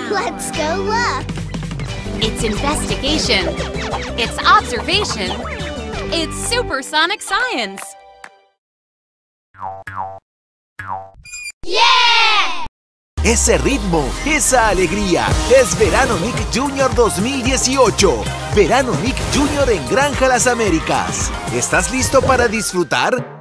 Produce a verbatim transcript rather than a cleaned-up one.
Let's go look. It's investigation. It's observation. It's supersonic science. ¡Yeah! Ese ritmo, esa alegría, es Verano Nick Junior dos mil dieciocho. Verano Nick Junior en Granja Las Américas. ¿Estás listo para disfrutar?